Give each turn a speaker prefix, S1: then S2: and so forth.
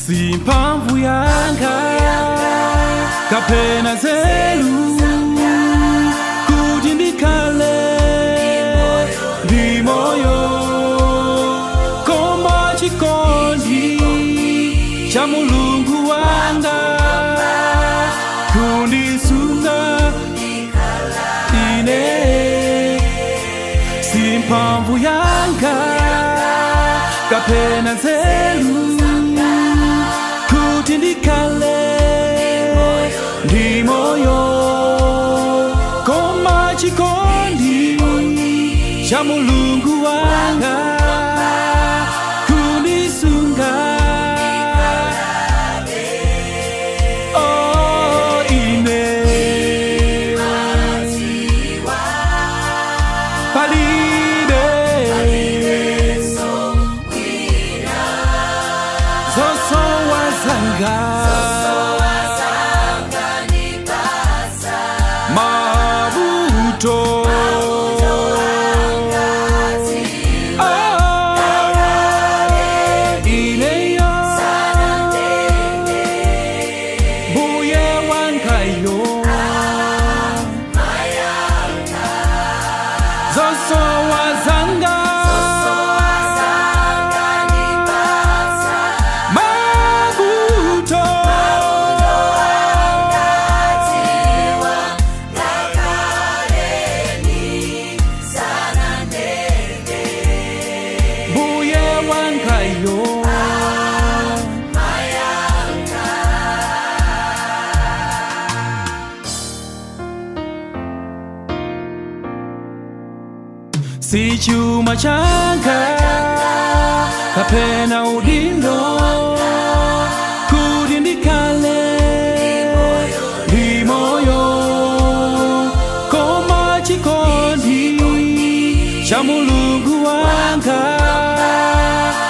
S1: Simpamvu yanga kapena zelu kuti ndikale ndi moyo koma chikondi cha Mulungu wanga kundisunga ine. Simpamvu yanga kapena zelu kuti ndikale ndi moyo koma chikondi cha Mulungu wanga kundisunga. Oh, ine palibe zosowa zanga mabuto ineyo buye wankayo zosowa zanga mabuto buye wankayo si chuma changa kapena udindo kuti ndikale ndi moyo koma chikondi cha Mulungu wanga